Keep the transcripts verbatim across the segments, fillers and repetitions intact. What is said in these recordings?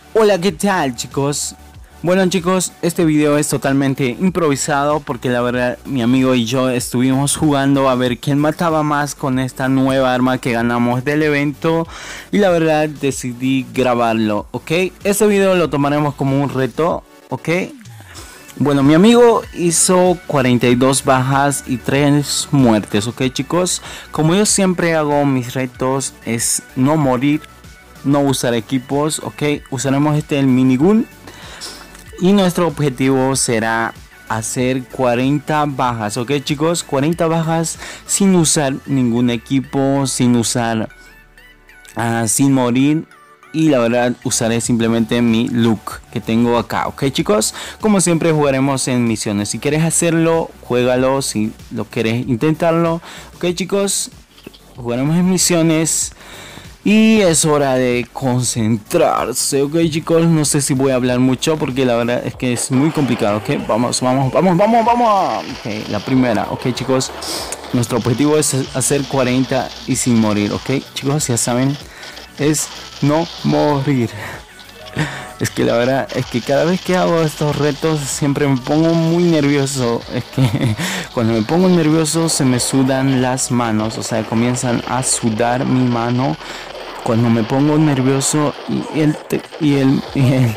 Hola, ¿qué tal, chicos? Bueno, chicos, este video es totalmente improvisado porque la verdad mi amigo y yo estuvimos jugando a ver quién mataba más con esta nueva arma que ganamos del evento y la verdad decidí grabarlo, ¿ok? Este video lo tomaremos como un reto, ¿ok? Bueno, mi amigo hizo cuarenta y dos bajas y tres muertes, ¿ok, chicos? Como yo siempre hago mis retos es no morir, no usar equipos, ok, usaremos este el minigun y nuestro objetivo será hacer cuarenta bajas, ok, chicos, cuarenta bajas sin usar ningún equipo, sin usar uh, sin morir, y la verdad usaré simplemente mi look que tengo acá, ok, chicos. Como siempre jugaremos en misiones. Si quieres hacerlo, juégalo. Si lo quieres intentarlo, ok, chicos, jugaremos en misiones. Y es hora de concentrarse, ok, chicos. No sé si voy a hablar mucho porque la verdad es que es muy complicado, ok. Vamos, vamos, vamos, vamos, vamos. Ok, la primera, ok, chicos. Nuestro objetivo es hacer cuarenta y sin morir, ok, chicos. Ya saben, es no morir. Es que la verdad es que cada vez que hago estos retos siempre me pongo muy nervioso. Es que cuando me pongo nervioso se me sudan las manos. O sea, comienzan a sudar mi mano cuando me pongo nervioso y el y el y el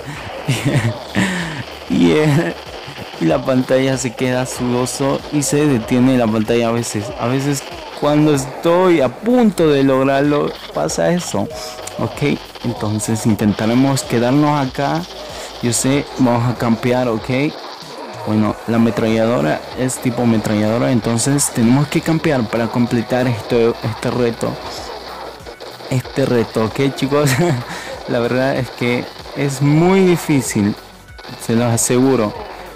y, el, y la pantalla se queda sudoso y se detiene la pantalla a veces. A veces cuando estoy a punto de lograrlo pasa eso. Ok, entonces intentaremos quedarnos acá. Yo sé, vamos a campear, ok. Bueno, la ametralladora es tipo ametralladora, entonces tenemos que campear para completar esto, este reto. Este reto, ok, chicos. La verdad es que es muy difícil, se los aseguro.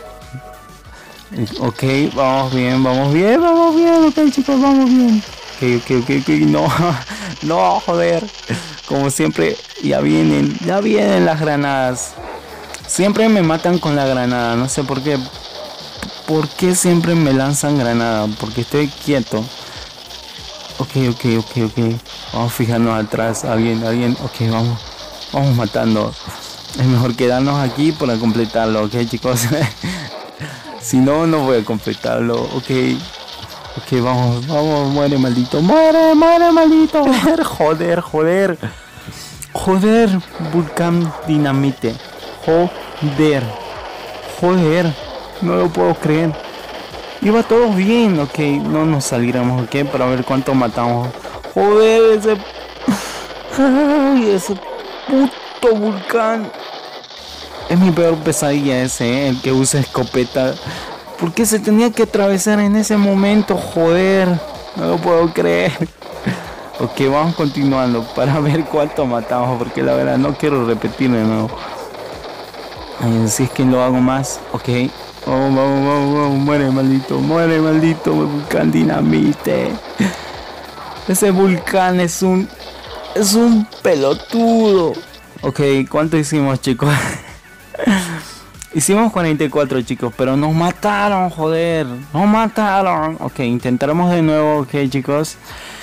Ok, vamos bien, vamos bien, vamos bien, ok, chicos, vamos bien. Ok, ok, ok, ok, no, no, joder. Como siempre, ya vienen, ya vienen las granadas. Siempre me matan con la granada, no sé por qué. ¿Por qué siempre me lanzan granada? Porque estoy quieto. Ok, ok, ok, ok. Vamos a fijarnos atrás, alguien, alguien. Ok, vamos, vamos matando. Es mejor quedarnos aquí para completarlo, ok, chicos. Si no, no voy a completarlo, ok. Ok, vamos, vamos, muere maldito, muere, muere maldito, joder, joder, joder, joder, Vulcan Dinamite, joder, joder, no lo puedo creer, iba todo bien, ok, no nos saliéramos, ok, para ver cuánto matamos, joder, ese, ay, ese puto Vulcan, es mi peor pesadilla ese, ¿eh? El que usa escopeta. ¿Por qué se tenía que atravesar en ese momento? Joder, no lo puedo creer. Ok, vamos continuando para ver cuánto matamos, porque la verdad no quiero repetir de nuevo. Ay, si es que lo hago más, ok. Vamos, vamos, vamos, vamos, muere maldito, muere maldito, Vulcan Dinamite. Ese Vulcan es un, es un pelotudo. Ok, ¿cuánto hicimos, chicos? Hicimos cuarenta y cuatro, chicos, pero nos mataron, joder, nos mataron. Ok, intentaremos de nuevo, ok, chicos.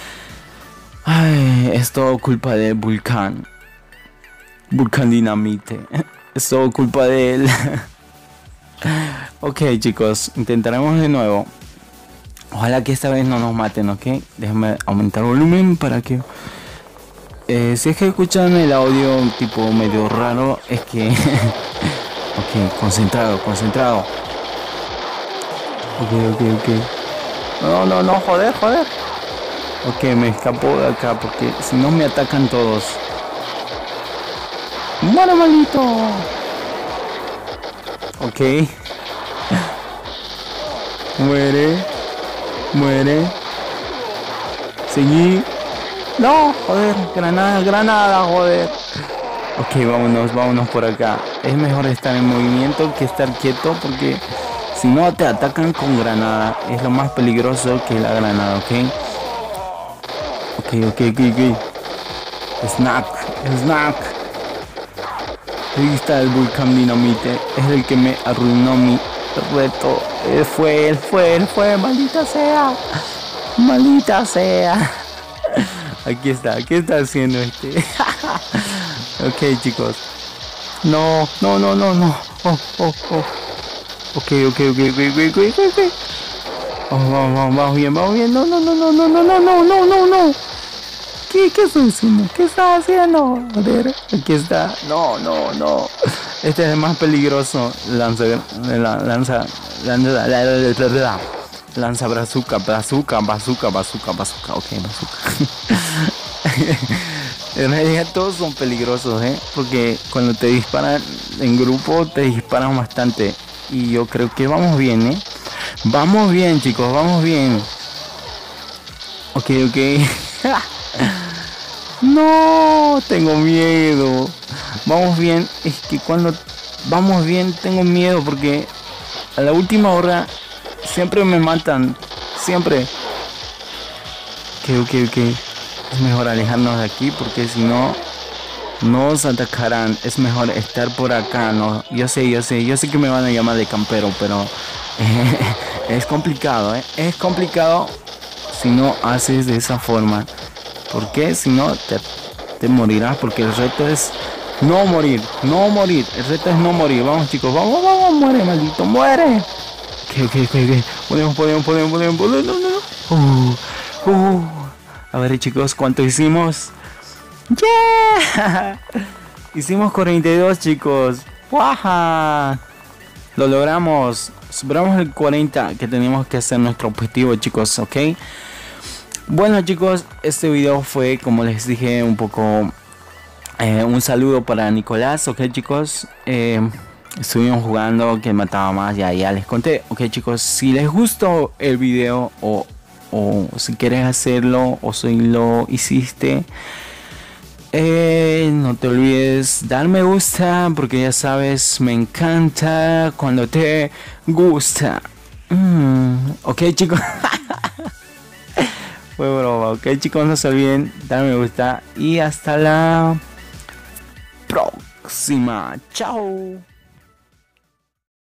Ay, es todo culpa de Vulcan. Vulcan Dinamite. Es todo culpa de él. Ok, chicos, intentaremos de nuevo. Ojalá que esta vez no nos maten, ok. Déjenme aumentar volumen para que... Eh, si es que escuchan el audio tipo medio raro, es que... Ok, concentrado, concentrado. Ok, ok, ok. No, no, no, joder, joder. Ok, me escapó de acá porque si no me atacan todos. ¡Muere, maldito! Ok. Muere. Muere. Seguí. No, joder, granada, granada, joder. Ok, vámonos, vámonos por acá. Es mejor estar en movimiento que estar quieto porque si no te atacan con granada. Es lo más peligroso que la granada, ok. Ok, ok, ok, ok. Snack, snack. Ahí está el Vulcan Dinamite. Es el que me arruinó mi reto. Él fue, él fue, él fue, maldita sea. Maldita sea. Aquí está, ¿qué está haciendo este? Ok, chicos. No, no, no, no, no. Oh, oh, oh. Ok, ok, ok, ok, ok, ok, ok. Oh, vamos, vamos, vamos bien, vamos bien. No, no, no, no, no, no, no, no, no, no, no. ¿Qué, qué estoy haciendo? ¿Qué estás haciendo? Joder, aquí está. No, no, no. Este es el más peligroso. Lanza, la- lanza, lanza, la, la, la, la, la. Lanza bazooka, bazooka, bazooka, bazooka, bazooka. Ok, bazooka. En realidad todos son peligrosos, ¿eh? Porque cuando te disparan en grupo, te disparan bastante. Y yo creo que vamos bien, ¿eh? Vamos bien, chicos, vamos bien. Ok, ok. No, tengo miedo. Vamos bien, es que cuando vamos bien tengo miedo porque a la última hora siempre me matan. Siempre. Ok, ok, ok. Es mejor alejarnos de aquí porque si no nos atacarán. Es mejor estar por acá, ¿no? Yo sé, yo sé, yo sé que me van a llamar de campero, pero eh, es complicado, ¿eh? Es complicado si no haces de esa forma. Porque si no te, te morirás, porque el reto es no morir, no morir. El reto es no morir. Vamos, chicos, vamos, vamos, muere, maldito, muere. Ok, ok, ok, ok. Podemos, podemos, podemos, podemos, podemos. No, no, no. Uh, uh. A ver, chicos, ¿cuánto hicimos? ¡Yeah! Hicimos cuarenta y dos, chicos. ¡Waja! Lo logramos. Superamos el cuarenta que teníamos que hacer nuestro objetivo, chicos, ¿ok? Bueno, chicos, este video fue, como les dije, un poco eh, un saludo para Nicolás, ok, chicos. Eh, estuvimos jugando que mataba más, ya, ya les conté. Ok, chicos, si les gustó el video o, o si quieres hacerlo o si lo hiciste, eh, no te olvides dar me gusta, porque ya sabes, me encanta cuando te gusta. Mm, ok, chicos. Fue broma, ok, chicos, no se olviden dar me gusta y hasta la próxima. Chao.